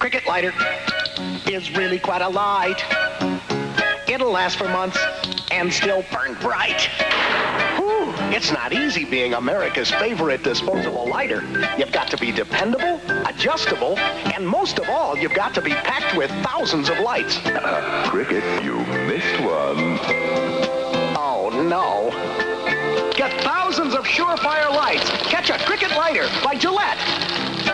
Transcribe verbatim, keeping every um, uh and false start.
Cricket lighter is really quite a light. It'll last for months and still burn bright. Whew, it's not easy being America's favorite disposable lighter. You've got to be dependable, adjustable, and most of all, you've got to be packed with thousands of lights. Uh, Cricket, you missed one. Oh, no. Get thousands of surefire lights. Catch a Cricket lighter by Gillette.